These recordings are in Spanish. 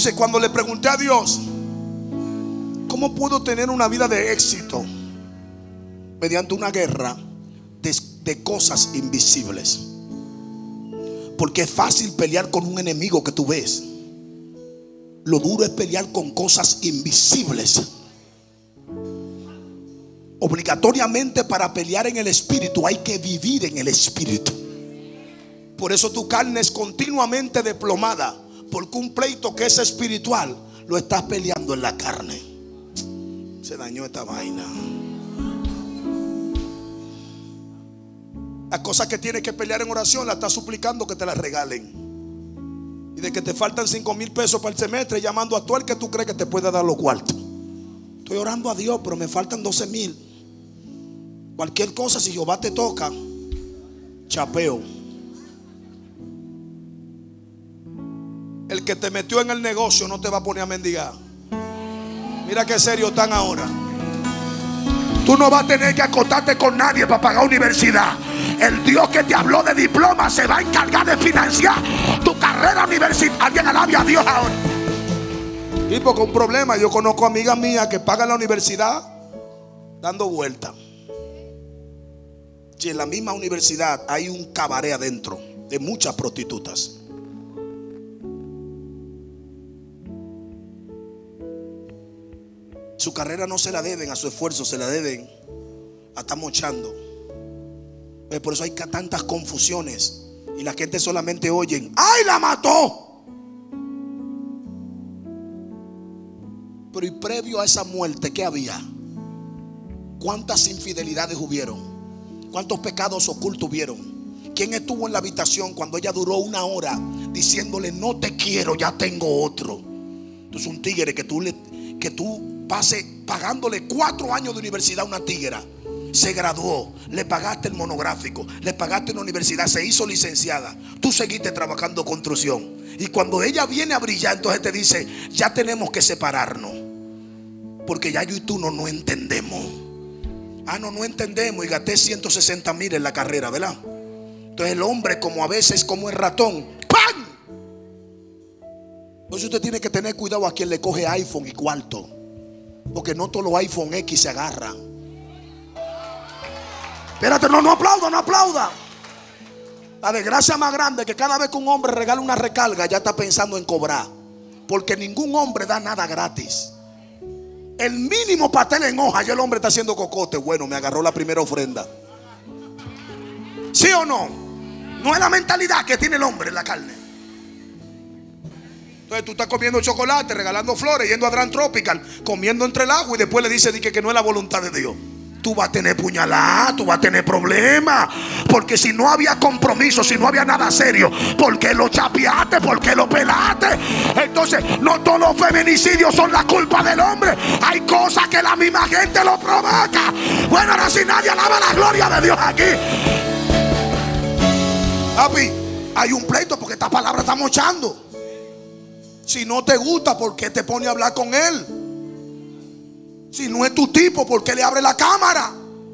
Entonces, cuando le pregunté a Dios, ¿cómo puedo tener una vida de éxito mediante una guerra de cosas invisibles? Porque es fácil pelear con un enemigo que tú ves. Lo duro es pelear con cosas invisibles. Obligatoriamente, para pelear en el espíritu hay que vivir en el espíritu. Por eso tu carne es continuamente desplomada, porque un pleito que es espiritual lo estás peleando en la carne. Se dañó esta vaina. Las cosas que tienes que pelear en oración, la estás suplicando que te las regalen. Y de que te faltan 5,000 pesos para el semestre, llamando a todo el que tú crees que te puede dar los cuartos. Estoy orando a Dios, pero me faltan 12,000. Cualquier cosa, si Jehová te toca, chapeo. El que te metió en el negocio no te va a poner a mendigar. Mira qué serio están ahora. Tú no vas a tener que acostarte con nadie para pagar universidad. El Dios que te habló de diploma se va a encargar de financiar tu carrera universitaria. Alguien alabe a Dios ahora. Y porque un problema, yo conozco amigas mías que pagan la universidad dando vuelta. Si en la misma universidad hay un cabaret adentro de muchas prostitutas. Su carrera no se la deben a su esfuerzo, se la deben a estar mochando. Por eso hay tantas confusiones y la gente solamente oyen: ¡ay, la mató! Pero y previo a esa muerte, ¿qué había? ¿Cuántas infidelidades hubieron? ¿Cuántos pecados ocultos hubieron? ¿Quién estuvo en la habitación cuando ella duró 1 hora diciéndole: no te quiero, ya tengo otro? Entonces un tigre que tú pases pagándole 4 años de universidad a una tiguera, se graduó, le pagaste el monográfico, le pagaste en la universidad, se hizo licenciada, tú seguiste trabajando construcción, y cuando ella viene a brillar, entonces te dice: ya tenemos que separarnos, porque ya yo y tú no entendemos. No entendemos, y gasté 160,000 en la carrera, ¿verdad? Entonces el hombre, como a veces como el ratón, ¡pam! Entonces usted tiene que tener cuidado a quien le coge iPhone y cuarto, porque no todos los iPhone X se agarran. Espérate, no aplauda, no aplauda. La desgracia más grande es que cada vez que un hombre regala una recarga, ya está pensando en cobrar, porque ningún hombre da nada gratis. El mínimo pastel en hoja, ya el hombre está haciendo cocote. Bueno, me agarró la primera ofrenda. ¿Sí o no? No es la mentalidad que tiene el hombre en la carne. Entonces tú estás comiendo chocolate, regalando flores, yendo a Grand Tropical, comiendo entre el agua, y después le dice que no es la voluntad de Dios. Tú vas a tener puñalada, tú vas a tener problemas, porque si no había compromiso, si no había nada serio, ¿por qué lo chapeaste? ¿Por qué lo pelaste? Entonces, no todos los feminicidios son la culpa del hombre. Hay cosas que la misma gente lo provoca. Bueno, ahora si nadie alaba la gloria de Dios aquí. Papi, hay un pleito porque esta palabra está mochando. Si no te gusta, ¿por qué te pone a hablar con él? Si no es tu tipo, ¿por qué le abre la cámara?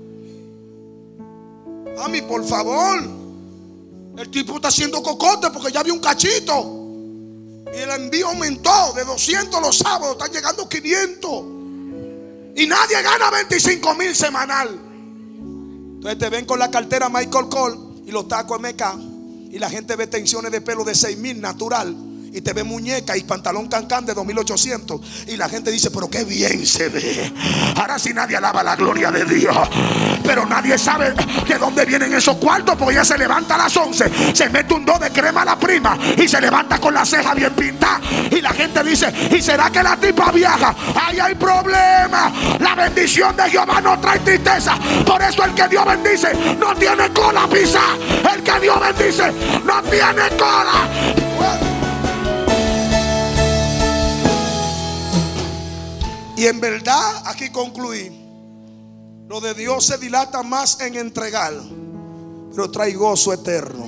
Mami, por favor. El tipo está haciendo cocote porque ya vio un cachito. Y el envío aumentó de 200 los sábados, están llegando 500. Y nadie gana 25,000 semanal. Entonces te ven con la cartera Michael Kors y los tacos MK. Y la gente ve tensiones de pelo de 6,000 natural. Y te ve muñeca y pantalón cancán de 2,800. Y la gente dice: pero qué bien se ve. Ahora sí nadie alaba la gloria de Dios. Pero nadie sabe de dónde vienen esos cuartos, porque ella se levanta a las 11, se mete un 2 de crema a la prima y se levanta con la ceja bien pintada. Y la gente dice: ¿y será que la tipa viaja? Ahí hay problema. La bendición de Jehová no trae tristeza. Por eso el que Dios bendice no tiene cola pisa. El que Dios bendice no tiene cola. Y en verdad, aquí concluí: lo de Dios se dilata más en entregar, pero trae gozo eterno.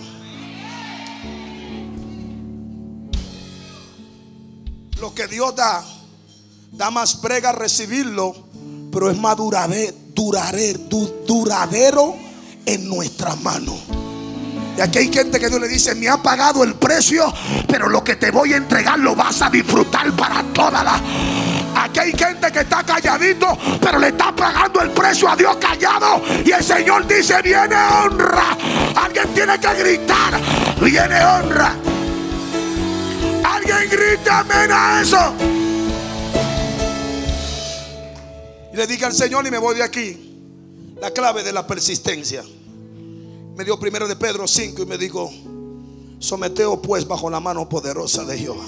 Lo que Dios da más prega recibirlo, pero es más duradero en nuestras manos. Y aquí hay gente que Dios le dice: me ha pagado el precio, pero lo que te voy a entregar lo vas a disfrutar para toda la... Aquí hay gente que está calladito, pero le está pagando el precio a Dios callado. Y el Señor dice: viene honra. Alguien tiene que gritar: viene honra. Alguien grita amén a eso. Y le dije al Señor, y me voy de aquí, la clave de la persistencia. Me dio primero de Pedro 5 y me dijo: someteos pues bajo la mano poderosa de Jehová.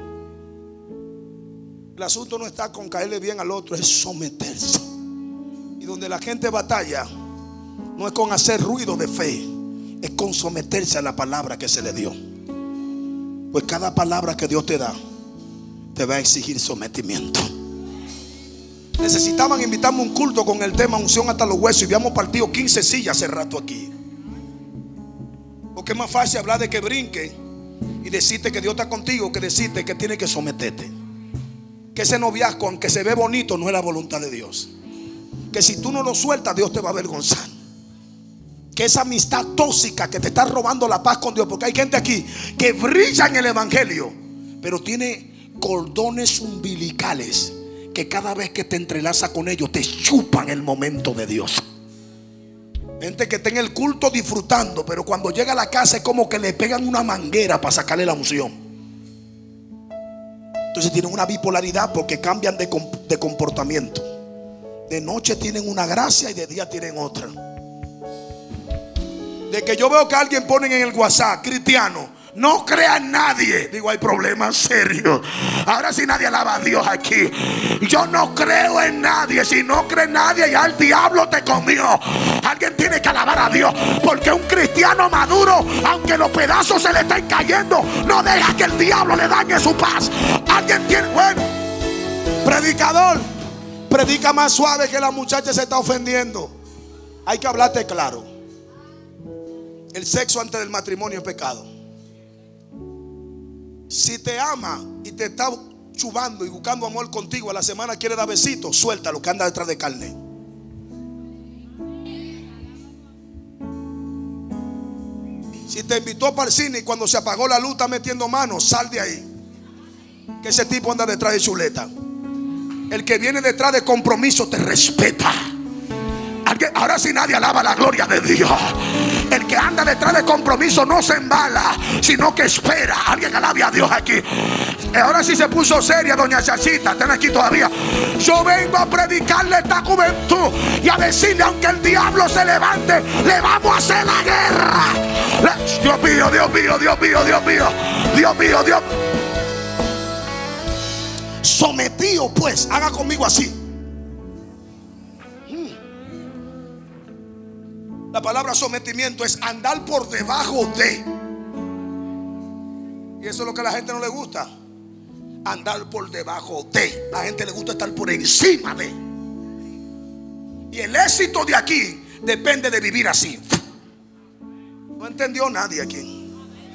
El asunto no está con caerle bien al otro, es someterse. Y donde la gente batalla no es con hacer ruido de fe, es con someterse a la palabra que se le dio. Pues cada palabra que Dios te da te va a exigir sometimiento. Necesitaban invitarme a un culto con el tema unción hasta los huesos, y habíamos partido 15 sillas hace rato aquí. Porque es más fácil hablar de que brinque y decirte que Dios está contigo, que decirte que tienes que someterte. Que ese noviazgo, aunque se ve bonito, no es la voluntad de Dios. Que si tú no lo sueltas, Dios te va a avergonzar. Que esa amistad tóxica que te está robando la paz con Dios, porque hay gente aquí que brilla en el evangelio, pero tiene cordones umbilicales que cada vez que te entrelaza con ellos te chupan el momento de Dios. Gente que está en el culto disfrutando, pero cuando llega a la casa es como que le pegan una manguera para sacarle la unción. Entonces tienen una bipolaridad porque cambian de comportamiento. De noche tienen una gracia y de día tienen otra. De que yo veo que alguien pone en el WhatsApp: cristiano, no crea en nadie. Digo, hay problemas serios. Ahora sí nadie alaba a Dios aquí. Yo no creo en nadie. Si no cree en nadie, ya el diablo te comió. Alguien tiene que alabar a Dios, porque un cristiano maduro, aunque los pedazos se le estén cayendo, no deja que el diablo le dañe su paz. Alguien tiene... Bueno, predicador, predica más suave, que la muchacha se está ofendiendo. Hay que hablarte claro. El sexo antes del matrimonio es pecado. Si te ama y te está chubando y buscando amor contigo, a la semana quiere dar besitos, suéltalo, que anda detrás de carne. Si te invitó para el cine y cuando se apagó la luz está metiendo manos, sal de ahí, que ese tipo anda detrás de chuleta. El que viene detrás de compromiso te respeta. Ahora sí nadie alaba la gloria de Dios. El que anda detrás de compromiso no se embala, sino que espera. Alguien alabe a Dios aquí. Ahora sí se puso seria doña Chachita. Están aquí todavía. Yo vengo a predicarle a esta juventud y a decirle: aunque el diablo se levante, le vamos a hacer la guerra. Dios mío, Dios mío, Dios mío, Dios mío, Dios mío, Dios. Sometido pues, haga conmigo así. La palabra sometimiento es andar por debajo de. Y eso es lo que a la gente no le gusta. Andar por debajo de. A la gente le gusta estar por encima de. Y el éxito de aquí depende de vivir así. No entendió nadie aquí.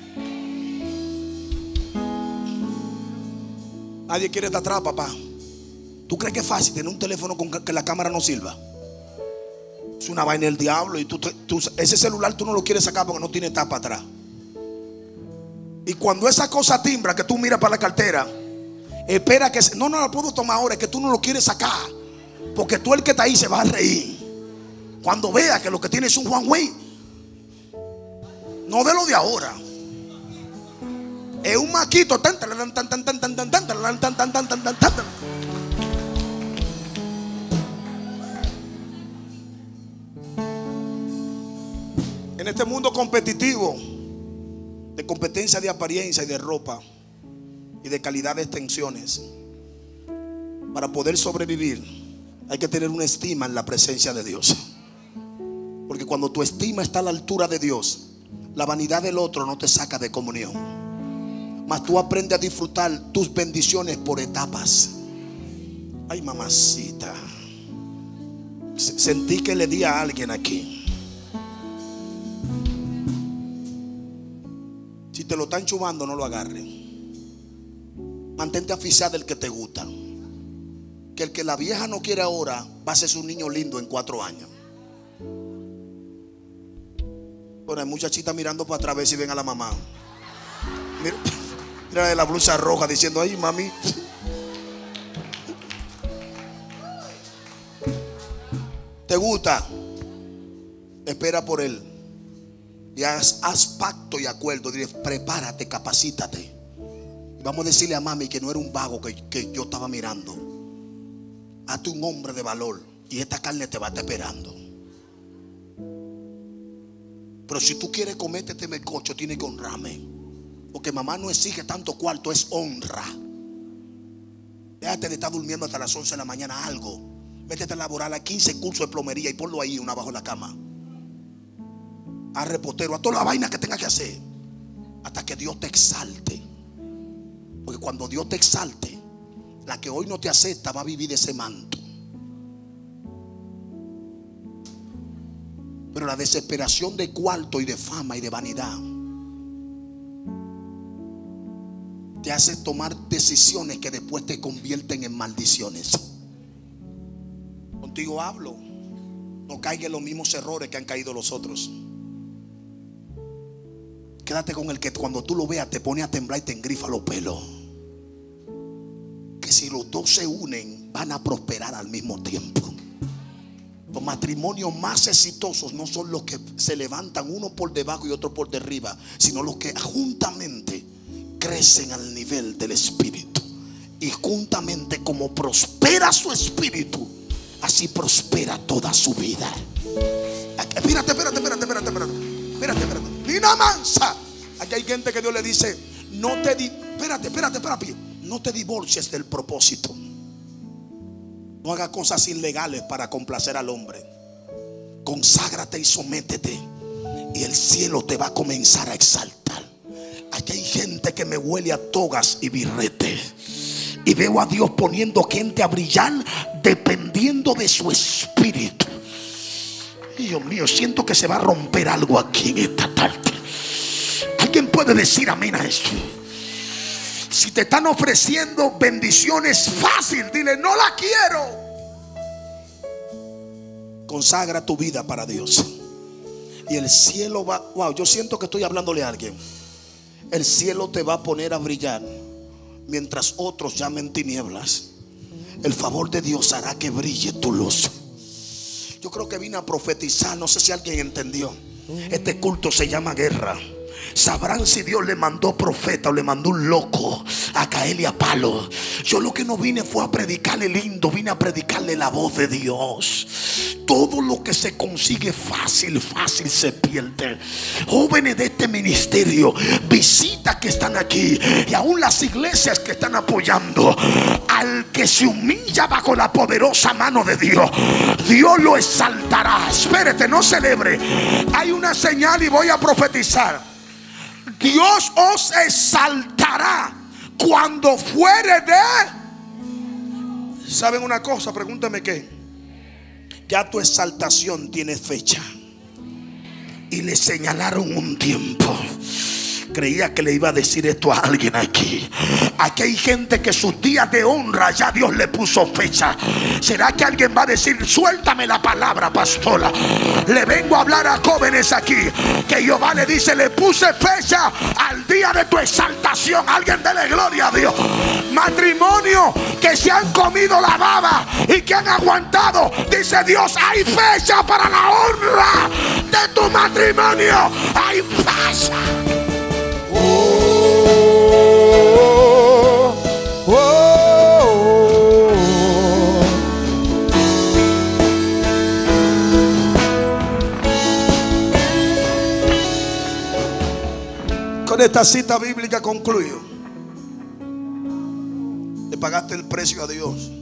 Nadie quiere estar atrás, papá. ¿Tú crees que es fácil tener un teléfono con que la cámara no sirva? Es una vaina del diablo. Y ese celular tú no lo quieres sacar porque no tiene tapa atrás. Y cuando esa cosa timbra, que tú miras para la cartera, espera que no la puedo tomar ahora. Es que tú no lo quieres sacar, porque tú, el que está ahí, se va a reír cuando vea que lo que tiene es un Huawei. No de lo de ahora. Es un maquito. En este mundo competitivo, de competencia de apariencia y de ropa y de calidad de extensiones, para poder sobrevivir hay que tener una estima en la presencia de Dios. Porque cuando tu estima está a la altura de Dios, la vanidad del otro no te saca de comunión. Mas tú aprendes a disfrutar tus bendiciones por etapas. Ay, mamacita, sentí que le di a alguien aquí. Si te lo están chubando, no lo agarres. Mantente aficiado del que te gusta. Que el que la vieja no quiere ahora va a ser un niño lindo en 4 años. Bueno, hay muchachitas mirando para atrás a ver si ven a la mamá. Mira, mira de la blusa roja diciendo: ay, mami. ¿Te gusta? Espera por él. Y haz pacto y acuerdo. Dile: prepárate, capacítate. Y vamos a decirle a mami que no era un vago que yo estaba mirando. Hazte un hombre de valor y esta carne te va a estar esperando. Pero si tú quieres comerte este mecocho, tienes que honrarme. Porque mamá no exige tanto cuarto, es honra. Déjate de estar durmiendo hasta las 11 de la mañana algo. Métete a laborar a 15 cursos de plomería y ponlo ahí, una bajo la cama. A repotero, a toda la vaina que tengas que hacer. Hasta que Dios te exalte. Porque cuando Dios te exalte, la que hoy no te acepta va a vivir de ese manto. Pero la desesperación de cuarto y de fama y de vanidad te hace tomar decisiones que después te convierten en maldiciones. Contigo hablo. No caiga en los mismos errores que han caído los otros. Quédate con el que cuando tú lo veas te pone a temblar y te engrifa los pelos. Que si los dos se unen van a prosperar al mismo tiempo. Los matrimonios más exitosos no son los que se levantan uno por debajo y otro por arriba, sino los que juntamente crecen al nivel del espíritu. Y juntamente como prospera su espíritu, así prospera toda su vida. Espérate. Nina mansa. Aquí hay gente que Dios le dice: espérate. No te divorcies del propósito. No hagas cosas ilegales para complacer al hombre. Conságrate y sométete, y el cielo te va a comenzar a exaltar. Aquí hay gente que me huele a togas y birretes, y veo a Dios poniendo gente a brillar dependiendo de su espíritu. Dios mío, siento que se va a romper algo aquí en esta tarde. ¿Alguien puede decir amén a esto? Si te están ofreciendo bendiciones fácil, dile: no la quiero. Consagra tu vida para Dios, y el cielo va. Wow, yo siento que estoy hablándole a alguien. El cielo te va a poner a brillar mientras otros llamen tinieblas. El favor de Dios hará que brille tu luz. Yo creo que vine a profetizar. No sé si alguien entendió. Este culto se llama guerra. Sabrán si Dios le mandó profeta o le mandó un loco a caerle a palo. Yo lo que no vine fue a predicarle lindo, vine a predicarle la voz de Dios. Todo lo que se consigue fácil se pierde. Jóvenes de este ministerio, visitas que están aquí, y aún las iglesias que están apoyando, al que se humilla bajo la poderosa mano de Dios, Dios lo exaltará. Espérate, no celebre. Hay una señal y voy a profetizar. Dios os exaltará cuando fuere de... ¿Saben una cosa? Pregúntame qué. Ya tu exaltación tiene fecha. Y le señalaron un tiempo. Creía que le iba a decir esto a alguien aquí. Aquí hay gente que sus días de honra ya Dios le puso fecha. ¿Será que alguien va a decir: suéltame la palabra, pastora? Le vengo a hablar a jóvenes aquí que Jehová le dice: le puse fecha al día de tu exaltación. Alguien dele gloria a Dios. Matrimonio que se han comido la baba y que han aguantado, dice Dios: hay fecha para la honra de tu matrimonio. Hay fecha. Con esta cita bíblica concluyo. Le pagaste el precio a Dios.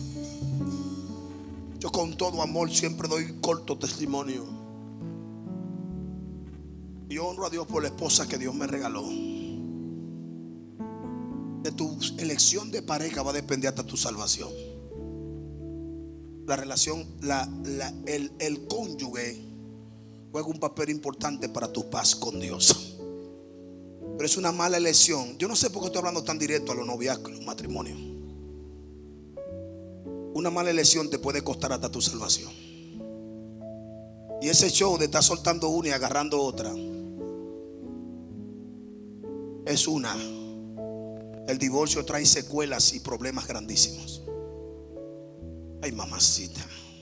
Yo con todo amor siempre doy corto testimonio. Y honro a Dios por la esposa que Dios me regaló. De tu elección de pareja va a depender hasta tu salvación. La relación, el cónyuge juega un papel importante para tu paz con Dios. Pero es una mala elección. Yo no sé por qué estoy hablando tan directo a los noviazgos, a los matrimonios. Una mala elección te puede costar hasta tu salvación. Y ese show de estar soltando una y agarrando otra es una. El divorcio trae secuelas y problemas grandísimos. Ay, mamacita.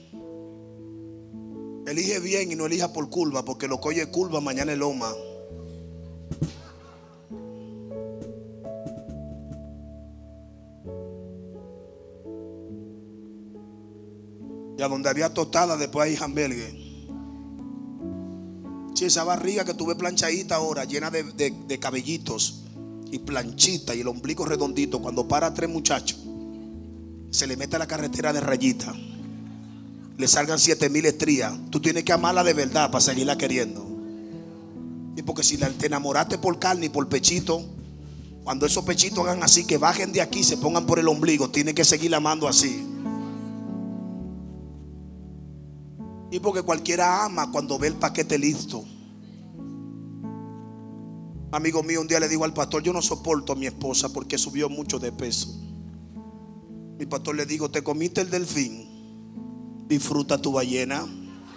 Elige bien y no elija por curva, porque lo que hoy es curva, mañana es loma. Y a donde había tostada, después hay hamburgues. Si esa barriga que tuve planchadita ahora, llena de cabellitos y planchita, y el ombligo redondito, cuando para 3 muchachos, se le mete a la carretera de rayita, le salgan 7,000 estrías. Tú tienes que amarla de verdad para seguirla queriendo. Y porque si te enamoraste por carne y por pechito, cuando esos pechitos hagan así, que bajen de aquí, se pongan por el ombligo, tienes que seguirla amando así. Y porque cualquiera ama cuando ve el paquete listo. Amigo mío un día le dijo al pastor: yo no soporto a mi esposa porque subió mucho de peso. Mi pastor le dijo: te comiste el delfín, disfruta tu ballena.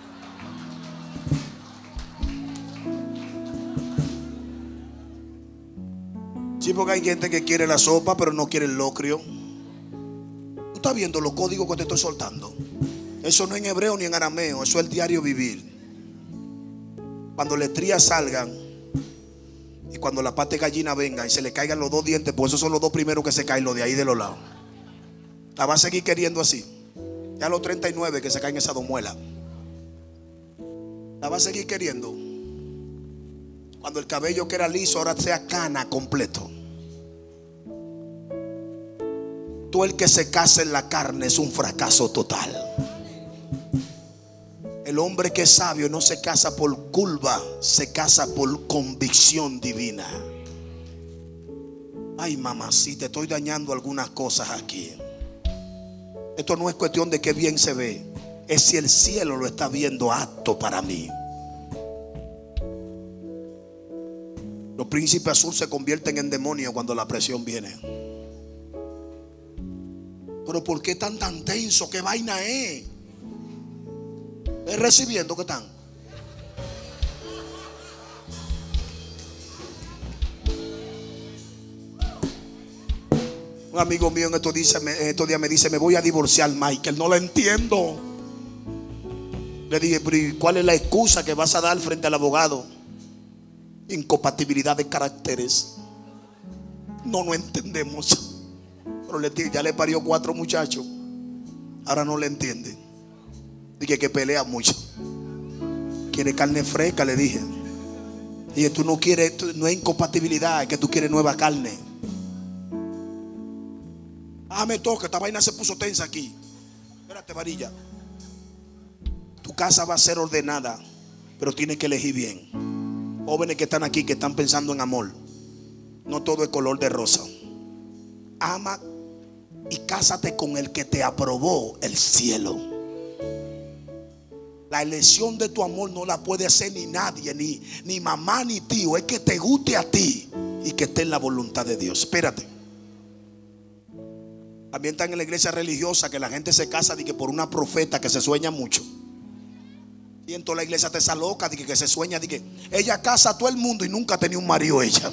Sí, porque hay gente que quiere la sopa pero no quiere el locrio. ¿Tú estás viendo los códigos que te estoy soltando? Eso no es en hebreo ni en arameo, eso es el diario vivir. Cuando las estrías salgan y cuando la pata de gallina venga y se le caigan los 2 dientes, pues esos son los 2 primeros que se caen, los de ahí de los lados. La va a seguir queriendo así. Ya a los 39 que se caen esas 2 muelas. La va a seguir queriendo. Cuando el cabello que era liso ahora sea cana completo. Todo el que se casa en la carne es un fracaso total. El hombre que es sabio no se casa por curva, se casa por convicción divina. Ay, mamacita, estoy dañando algunas cosas aquí. Esto no es cuestión de que bien se ve, es si el cielo lo está viendo apto para mí. Los príncipes azul se convierten en demonios cuando la presión viene. Pero ¿por qué tan tenso? ¿Qué vaina es? ¿Es recibiendo que están? Un amigo mío en estos días me dice: me voy a divorciar, Michael. No lo entiendo. Le dije: pero ¿cuál es la excusa que vas a dar frente al abogado? Incompatibilidad de caracteres. No entendemos. Pero le dije: ya le parió 4 muchachos. Ahora no le entiende. Dije que pelea mucho. Quiere carne fresca, le dije. Dije: tú no quieres, no es incompatibilidad, es que tú quieres nueva carne. Ah, me toca, esta vaina se puso tensa aquí. Espérate, varilla. Tu casa va a ser ordenada, pero tienes que elegir bien. Jóvenes que están aquí, que están pensando en amor, no todo es color de rosa. Ama y cásate con el que te aprobó el cielo. La elección de tu amor no la puede hacer ni nadie, ni mamá ni tío. Es que te guste a ti y que esté en la voluntad de Dios. Espérate. También están en la iglesia religiosa que la gente se casa de que por una profeta que se sueña mucho. Y en toda la iglesia te esa loca de que se sueña de que ella casa a todo el mundo y nunca ha tenido un marido ella.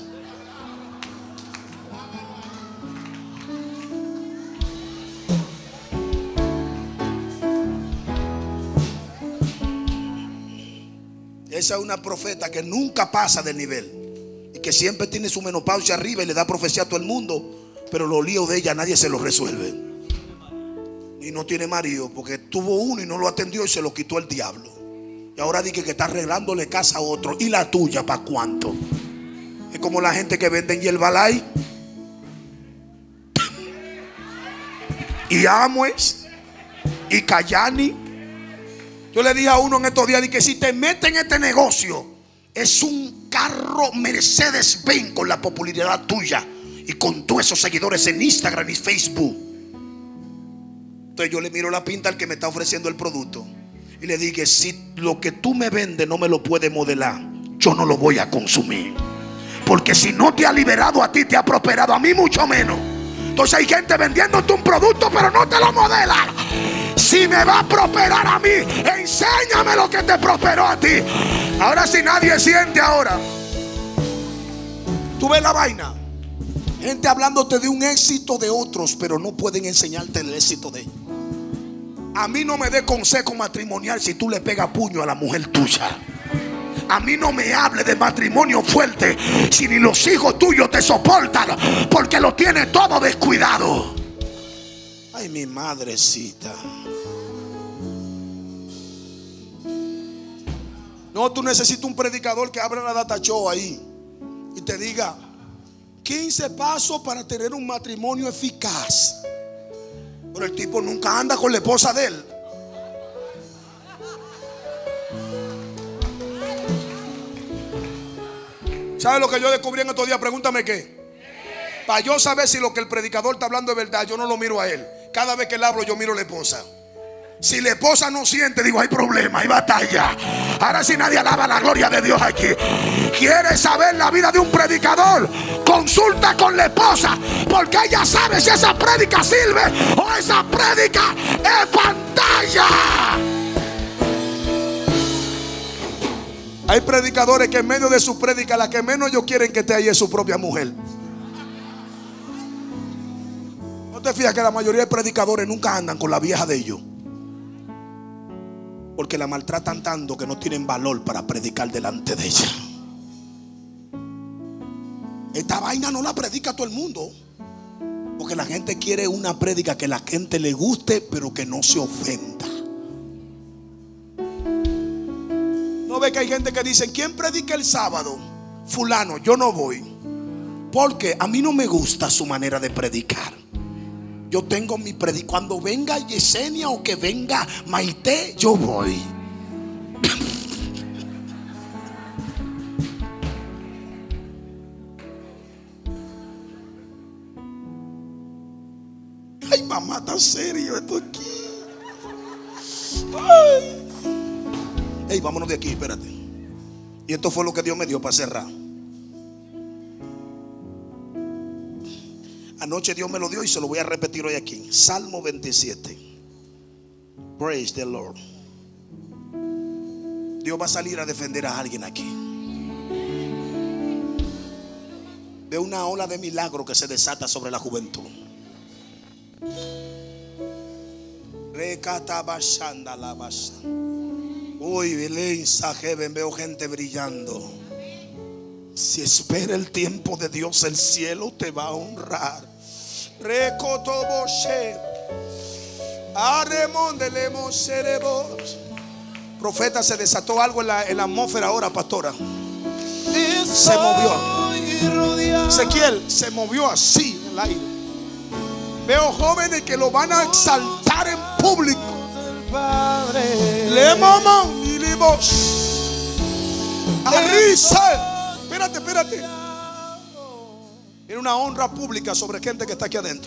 Esa es una profeta que nunca pasa del nivel y que siempre tiene su menopausia arriba y le da profecía a todo el mundo, pero los líos de ella nadie se los resuelve. Y no tiene marido porque tuvo uno y no lo atendió y se lo quitó el diablo. Y ahora dice que está arreglándole casa a otro. ¿Y la tuya para cuánto? Es como la gente que vende en Yerbalay y Amwes y Cayani. Yo le dije a uno en estos días que si te metes en este negocio, es un carro Mercedes-Benz con la popularidad tuya y con todos esos seguidores en Instagram y Facebook. Entonces yo le miro la pinta al que me está ofreciendo el producto y le dije: si lo que tú me vendes no me lo puedes modelar, yo no lo voy a consumir. Porque si no te ha liberado a ti, te ha prosperado a mí mucho menos. Entonces hay gente vendiéndote un producto pero no te lo modela. Si Si me va a prosperar a mí, enséñame lo que te prosperó a ti. Ahora si nadie siente ahora. Tú ves la vaina. Gente hablándote de un éxito de otros, pero no pueden enseñarte el éxito de ellos. A mí no me dé consejo matrimonial si tú le pegas puño a la mujer tuya. A mí no me hable de matrimonio fuerte si ni los hijos tuyos te soportan, porque lo tienes todo descuidado. Ay, mi madrecita. No, tú necesitas un predicador que abra la data show ahí y te diga 15 pasos para tener un matrimonio eficaz. Pero el tipo nunca anda con la esposa de él. ¿Sabes lo que yo descubrí en estos días? Pregúntame qué. Para yo saber si lo que el predicador está hablando es verdad, yo no lo miro a él. Cada vez que él hablo, yo miro a la esposa. Si la esposa no siente, digo, hay problema, hay batalla. Ahora si nadie alaba la gloria de Dios aquí. ¿Quieres saber la vida de un predicador? Consulta con la esposa, porque ella sabe si esa prédica sirve o esa prédica es pantalla. Hay predicadores que en medio de su prédica, la que menos ellos quieren que esté ahí es su propia mujer. ¿No te fijas que la mayoría de predicadores nunca andan con la vieja de ellos? Porque la maltratan tanto que no tienen valor para predicar delante de ella. Esta vaina no la predica todo el mundo, porque la gente quiere una prédica que la gente le guste, pero que no se ofenda. ¿No ve que hay gente que dice, ¿quién predica el sábado? Fulano, yo no voy, porque a mí no me gusta su manera de predicar. Yo tengo mi predicación. Cuando venga Yesenia o que venga Maite, yo voy. Ay, mamá, tan serio esto aquí. Ay. Ey, vámonos de aquí, espérate. Y esto fue lo que Dios me dio para cerrar. Anoche Dios me lo dio y se lo voy a repetir hoy aquí. Salmo 27. Praise the Lord. Dios va a salir a defender a alguien aquí. Ve una ola de milagro que se desata sobre la juventud. Uy, Belén, Sajeben, veo gente brillando. Si espera el tiempo de Dios, el cielo te va a honrar. Profeta, se desató algo en la atmósfera ahora, pastora. Se movió. Ezequiel se movió así en el aire. Veo jóvenes que lo van a exaltar en público. Le mamá y le vos. Arisa. Espérate. Era una honra pública sobre gente que está aquí adentro.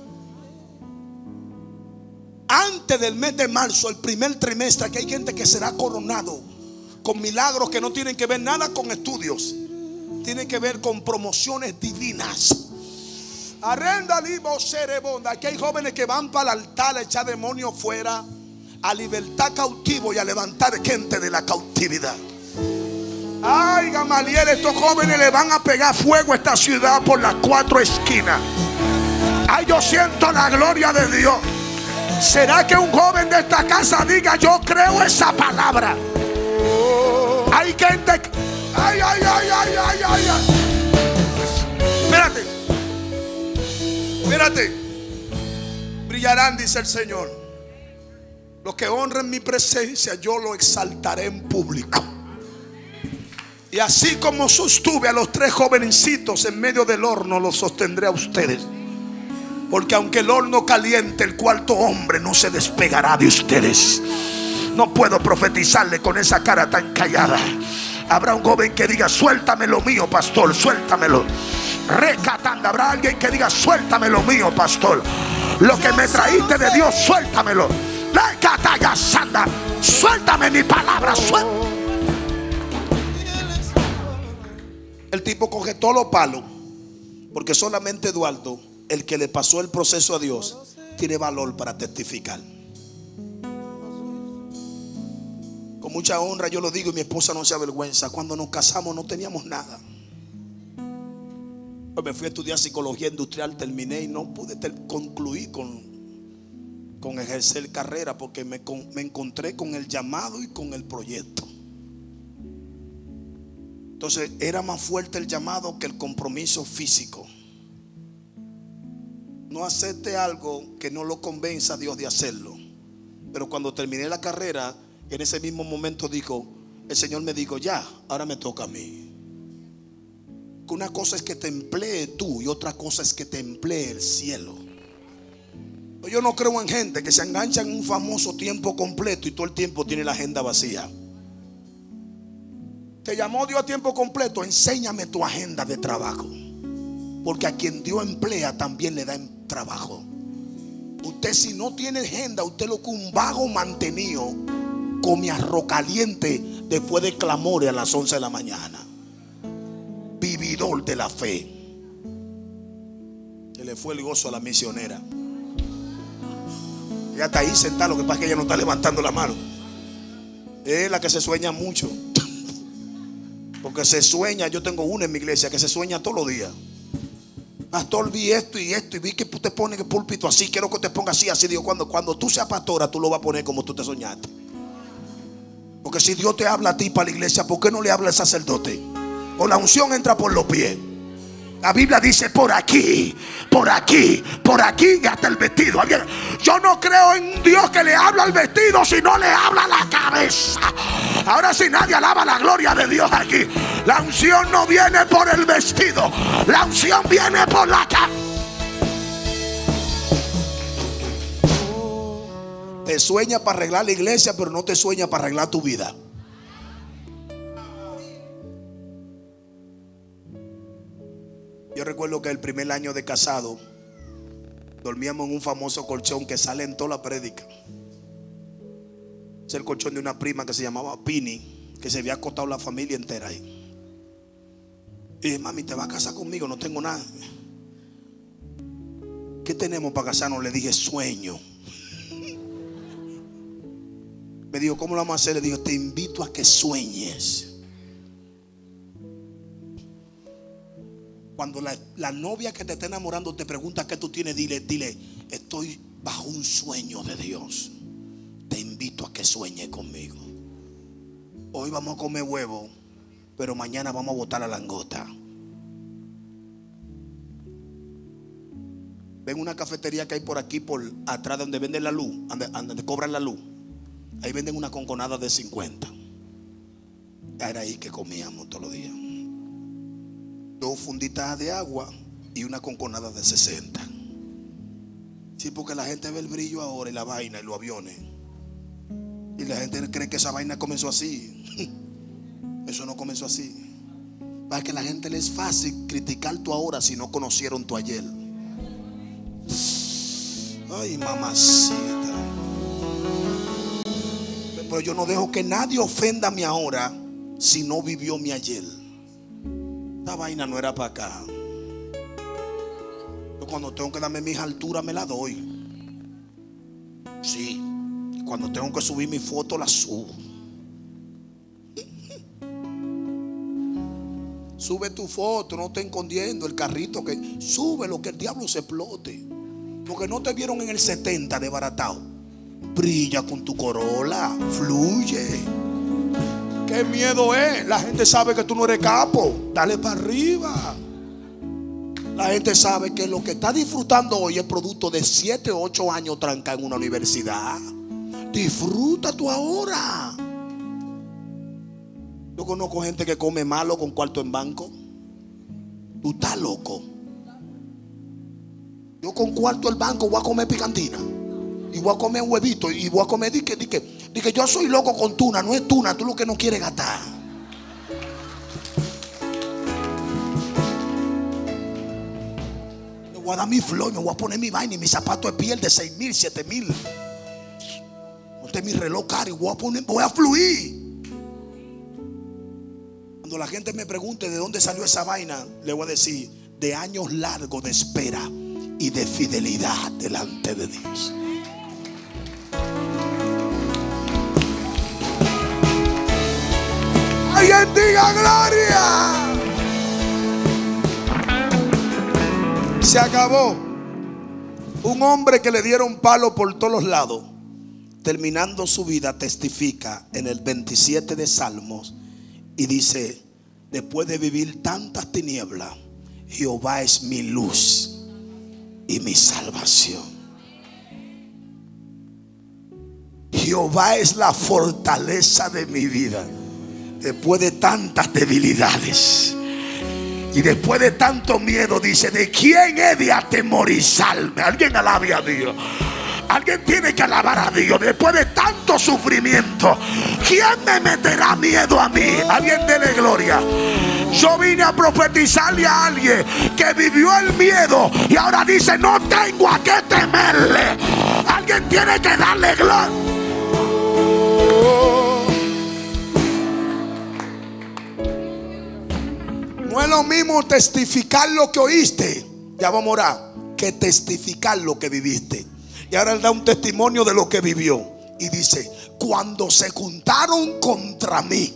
Antes del mes de marzo, el primer trimestre, que hay gente que será coronado con milagros que no tienen que ver nada con estudios, tienen que ver con promociones divinas. Arrenda libo serebonda. Aquí hay jóvenes que van para el altar a echar demonios fuera, a libertar cautivos y a levantar gente de la cautividad. Ay, Gamaliel, estos jóvenes le van a pegar fuego a esta ciudad por las 4 esquinas. Ay, yo siento la gloria de Dios. ¿Será que un joven de esta casa diga, yo creo esa palabra? Hay gente que... Ay. Espérate. Brillarán, dice el Señor. Los que honren mi presencia, yo lo exaltaré en público. Y así como sostuve a los 3 jovencitos en medio del horno, los sostendré a ustedes. Porque aunque el horno caliente, el cuarto hombre no se despegará de ustedes. No puedo profetizarle con esa cara tan callada. Habrá un joven que diga, suéltame lo mío, pastor, suéltamelo. Recatando, habrá alguien que diga, suéltame lo mío, pastor. Lo que me traíste de Dios, suéltamelo. Suéltame mi palabra, suéltame. El tipo coge todos los palos, porque solamente Eduardo, el que le pasó el proceso a Dios, tiene valor para testificar. Con mucha honra yo lo digo y mi esposa no se avergüenza. Cuando nos casamos no teníamos nada. Pues me fui a estudiar psicología industrial, terminé y no pude concluir con ejercer carrera porque me encontré con el llamado y con el proyecto. Entonces era más fuerte el llamado que el compromiso físico. No acepte algo que no lo convenza a Dios de hacerlo. Pero cuando terminé la carrera, en ese mismo momento el Señor me dijo, ya, ahora me toca a mí. Que una cosa es que te emplee tú y otra cosa es que te emplee el cielo. Yo no creo en gente que se engancha en un famoso tiempo completo y todo el tiempo tiene la agenda vacía. Te llamó Dios a tiempo completo, enséñame tu agenda de trabajo. Porque a quien Dios emplea también le da trabajo. Usted si no tiene agenda, usted lo que un vago mantenido come arroz caliente después de clamores a las 11 de la mañana. Vividor de la fe. Se le fue el gozo a la misionera. Ella está ahí sentada, lo que pasa es que ella no está levantando la mano. Es la que se sueña mucho. Porque se sueña, yo tengo una en mi iglesia que se sueña todos los días. Pastor, vi esto y esto y vi que te pone el púlpito así, quiero que te ponga así, así. Digo, cuando tú seas pastora, tú lo vas a poner como tú te soñaste. Porque si Dios te habla a ti para la iglesia, ¿por qué no le habla al sacerdote? O la unción entra por los pies. La Biblia dice por aquí, por aquí, por aquí y hasta el vestido. Yo no creo en Dios que le habla al vestido, si no le habla a la cabeza. Ahora sí, nadie alaba la gloria de Dios aquí. La unción no viene por el vestido, la unción viene por la cabeza. Te sueña para arreglar la iglesia, pero no te sueña para arreglar tu vida. Yo recuerdo que el primer año de casado dormíamos en un famoso colchón que sale en toda la prédica. Es el colchón de una prima que se llamaba Pini, que se había acostado la familia entera ahí. Y dije, mami, ¿te vas a casar conmigo? No tengo nada. ¿Qué tenemos para casarnos? Le dije, sueño. Me dijo, ¿cómo lo vamos a hacer? Le dije, te invito a que sueñes. Cuando la novia que te está enamorando te pregunta qué tú tienes, dile, estoy bajo un sueño de Dios. Te invito a que sueñes conmigo. Hoy vamos a comer huevo, pero mañana vamos a botar la langota. Ven una cafetería que hay por aquí, por atrás donde venden la luz, donde cobran la luz. Ahí venden una conconada de 50. Era ahí que comíamos todos los días. 2 funditas de agua y una conconada de 60. Sí, porque la gente ve el brillo ahora y la vaina y los aviones. Y la gente cree que esa vaina comenzó así. Eso no comenzó así. Para que a la gente le es fácil criticar tu ahora si no conocieron tu ayer. Ay, mamacita. Pero yo no dejo que nadie ofenda mi ahora si no vivió mi ayer. Esta vaina no era para acá. Yo cuando tengo que darme mis alturas me la doy. Sí. Y cuando tengo que subir mi foto la subo. Sube tu foto, no estés escondiendo el carrito, que sube lo que el diablo se explote. Porque no te vieron en el 70 de baratao. Brilla con tu Corolla, fluye. ¿Qué miedo es? La gente sabe que tú no eres capo. Dale para arriba. La gente sabe que lo que está disfrutando hoy es producto de 7 o 8 años trancado en una universidad. Disfruta tú ahora. Yo conozco gente que come malo con cuarto en banco. Tú estás loco. Yo con cuarto en banco voy a comer picantina. Y voy a comer huevito. Y voy a comer que yo soy loco con tuna. No es tuna, tú lo que no quieres gastar. Me voy a dar mi flor, me voy a poner mi vaina y mi zapato de piel de 6,000, 7,000. Monté mi reloj caro y voy a fluir. Cuando la gente me pregunte de dónde salió esa vaina, le voy a decir, de años largos de espera y de fidelidad delante de Dios. Alguien diga gloria. Se acabó. Un hombre que le dieron palo por todos los lados, terminando su vida, testifica en el 27 de Salmos y dice: después de vivir tantas tinieblas, Jehová es mi luz y mi salvación. Jehová es la fortaleza de mi vida. Después de tantas debilidades y después de tanto miedo, dice: ¿de quién he de atemorizarme? Alguien alabe a Dios. Alguien tiene que alabar a Dios. Después de tanto sufrimiento, ¿quién me meterá miedo a mí? Alguien dele gloria. Yo vine a profetizarle a alguien que vivió el miedo y ahora dice: no tengo a qué temerle. Alguien tiene que darle gloria. No es lo mismo testificar lo que oíste, ya vamos a orar, que testificar lo que viviste. Y ahora él da un testimonio de lo que vivió y dice: cuando se juntaron contra mí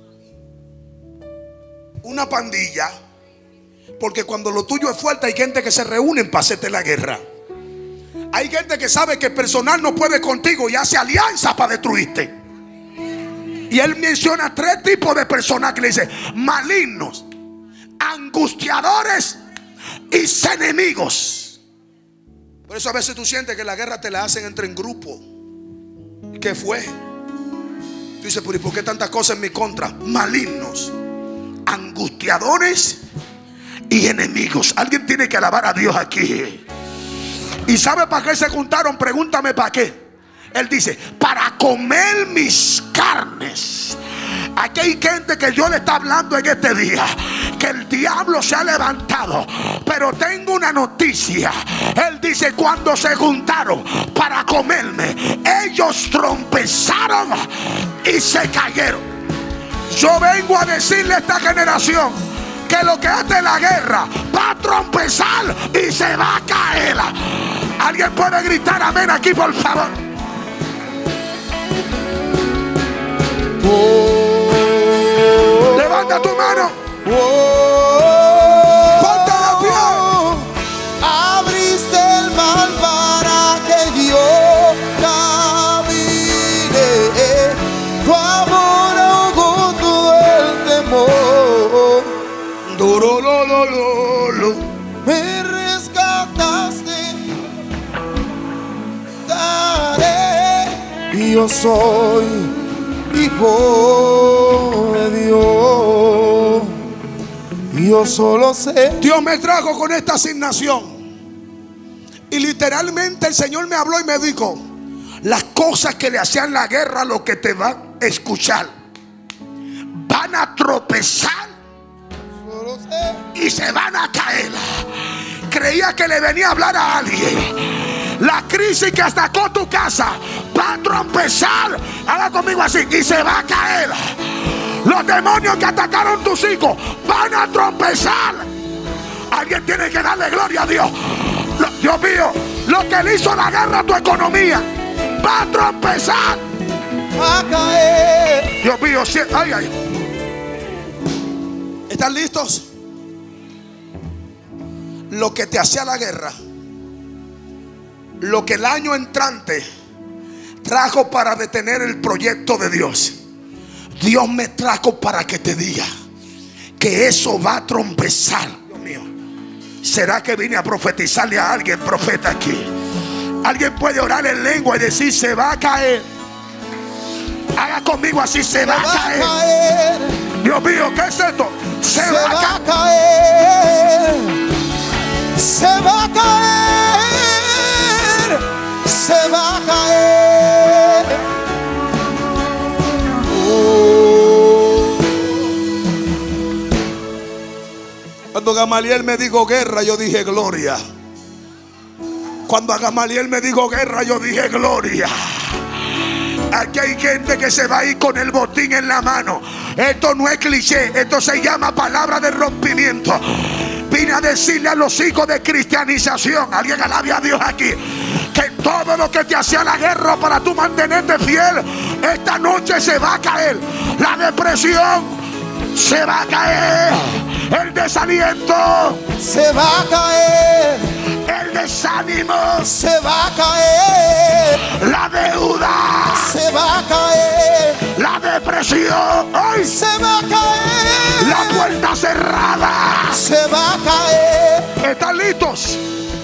una pandilla, porque cuando lo tuyo es fuerte hay gente que se reúnen para hacerte la guerra. Hay gente que sabe que el personal no puede contigo y hace alianza para destruirte. Y él menciona 3 tipos de personas que le dice: malignos, angustiadores y enemigos. Por eso a veces tú sientes que la guerra te la hacen entre en grupo. ¿Qué fue? Tú dices: ¿pero y por qué tantas cosas en mi contra? Malignos, angustiadores y enemigos. Alguien tiene que alabar a Dios aquí. ¿Y sabe para qué se juntaron? Pregúntame para qué. Él dice: para comer mis carnes. Aquí hay gente que Dios le está hablando en este día, que el diablo se ha levantado, pero tengo una noticia. Él dice: cuando se juntaron para comerme, ellos tropezaron y se cayeron. Yo vengo a decirle a esta generación que lo que hace la guerra va a tropezar y se va a caer. ¿Alguien puede gritar amén aquí, por favor? Levanta tu mano. Ponte de pie. Abriste el mar para que yo camine. Tu amor ahogó todo el temor. Duro, lo. Me rescataste. Daré. Y yo soy hijo de Dios. Yo solo sé. Dios me trajo con esta asignación y literalmente el Señor me habló y me dijo: las cosas que le hacían la guerra a los que te van a escuchar van a tropezar y se van a caer. Creía que le venía a hablar a alguien. La crisis que atacó tu casa va a tropezar, haga conmigo así, y se va a caer. Los demonios que atacaron tus hijos van a tropezar. Alguien tiene que darle gloria a Dios. Dios mío, lo que le hizo la guerra a tu economía va a tropezar, va a caer. Dios mío, ay. ¿Están listos? Lo que te hacía la guerra, lo que el año entrante trajo para detener el proyecto de Dios, Dios me trajo para que te diga que eso va a tropezar. Dios mío, ¿será que vine a profetizarle a alguien, profeta, aquí? Alguien puede orar en lengua y decir: se va a caer. Haga conmigo así: se va a caer. Dios mío, ¿qué es esto? Se va a caer. Se va a caer. Se va a caer. Cuando Gamaliel me dijo guerra, yo dije gloria. Cuando a Gamaliel me dijo guerra, yo dije gloria. Aquí hay gente que se va a ir con el botín en la mano. Esto no es cliché, esto se llama palabra de rompimiento. Vine a decirle a los hijos de cristianización, alguien alabe a Dios aquí, que todo lo que te hacía la guerra para tú mantenerte fiel, esta noche se va a caer. La depresión, Se va a caer el desaliento. Se va a caer. El desánimo. Se va a caer. La deuda. Se va a caer. La depresión. ¡Ay! Se va a caer. La puerta cerrada. Se va a caer. ¿Están listos?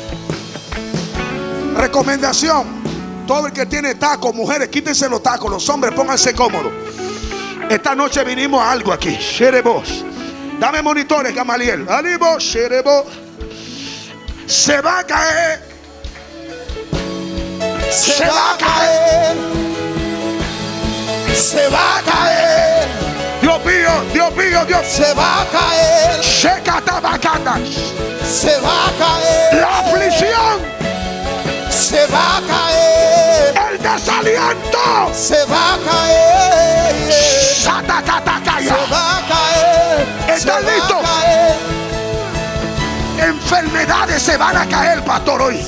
Recomendación. Todo el que tiene tacos, mujeres, quítense los tacos. Los hombres, pónganse cómodos. Esta noche vinimos a algo aquí. Sherebos. Dame monitores, Gamaliel. Alibos, Sherebos. Se va a caer. Se va a caer. Se va a caer. Dios mío, Dios mío, Dios. Se va a caer. Shekatabacanas. Se va a caer. La aflicción. Se va a caer. El desaliento. Se va a caer. Satacatakaya. Se va a caer. ¿Están listos? Enfermedades se van a caer, pastor, hoy.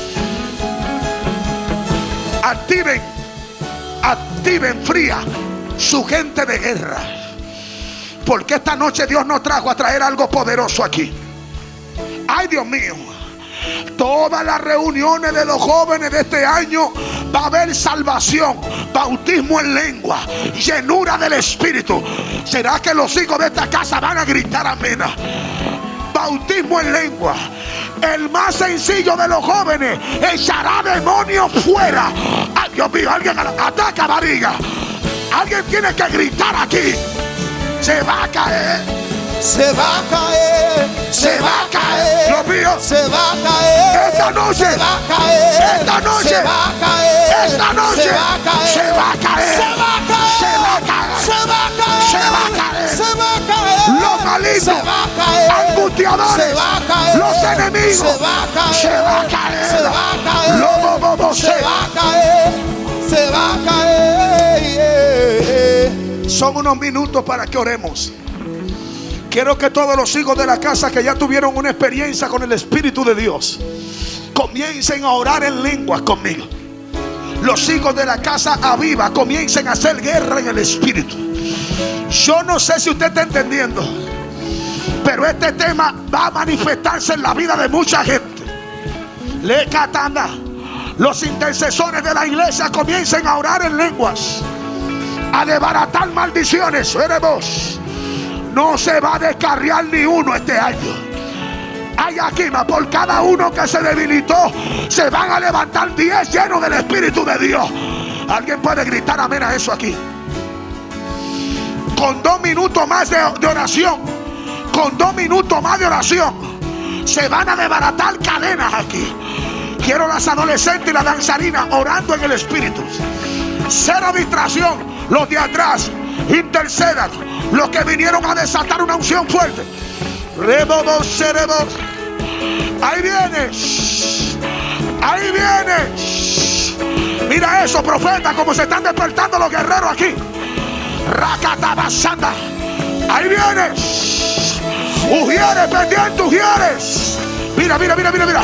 Activen fría su gente de guerra. Porque esta noche Dios nos trajo a traer algo poderoso aquí. Ay, Dios mío. Todas las reuniones de los jóvenes de este año va a haber salvación, bautismo en lengua, llenura del Espíritu. ¿Será que los hijos de esta casa van a gritar amén? Bautismo en lengua. El más sencillo de los jóvenes echará demonios fuera. Ay, Dios mío, alguien ataca barriga. Alguien tiene que gritar aquí. Se va a caer. Se va a caer. Se va a caer. Dios mío. Se va a caer. Esta noche. Se va a caer. Esta noche. Se va a caer. Esta noche. Se va a caer. Se va a caer. Se va a caer. Se va a caer. Se va a caer. Se va a caer. Se va a caer. Los malignos. Se va a caer. Angustiadores. Se va a caer. Los enemigos. Se va a caer. Se va a caer. Se va a caer. Se va a caer. Se va a caer. Son unos minutos para que oremos. Quiero que todos los hijos de la casa que ya tuvieron una experiencia con el Espíritu de Dios comiencen a orar en lenguas conmigo. Los hijos de la casa Aviva comiencen a hacer guerra en el Espíritu. Yo no sé si usted está entendiendo, pero este tema va a manifestarse en la vida de mucha gente. Le catanda. Los intercesores de la iglesia comiencen a orar en lenguas, a desbaratar maldiciones. Veremos. No se va a descarriar ni uno este año. Hay aquí, por cada uno que se debilitó, se van a levantar 10 llenos del Espíritu de Dios. Alguien puede gritar amén a eso aquí. Con 2 minutos más de oración, con 2 minutos más de oración, se van a desbaratar cadenas aquí. Quiero las adolescentes y las danzarinas orando en el Espíritu. Cero distracción. Los de atrás intercedan. Los que vinieron a desatar una unción fuerte. Rebobos, cerebos. Ahí viene. Ahí viene. Mira eso, profeta, como se están despertando los guerreros aquí. Racatabasanda. Ahí viene. Ujieres, pendiente, ujieres. Mira, mira, mira, mira, mira.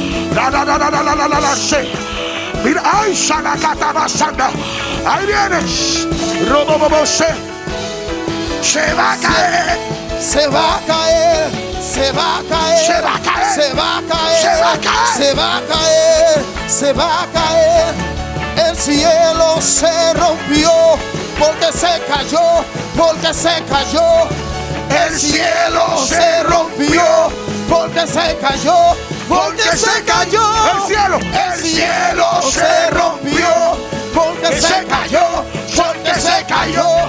Mira, ay, Shalakatabasanda. Ahí viene. Robobose. Se va a caer. Se va a caer. Se va a caer. Se va a caer. Se va a caer. Se va a caer. Se va a caer. Se va a caer. El cielo se rompió porque se cayó. Porque se cayó. El cielo se rompió porque se cayó. Porque se cayó. El cielo se rompió porque se cayó. Porque se cayó.